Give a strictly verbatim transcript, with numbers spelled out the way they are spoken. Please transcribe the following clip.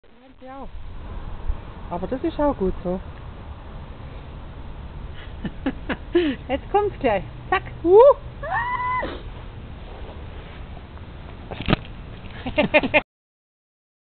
Ja. Aber das ist auch gut so. Jetzt kommt's gleich. Zack. Uh.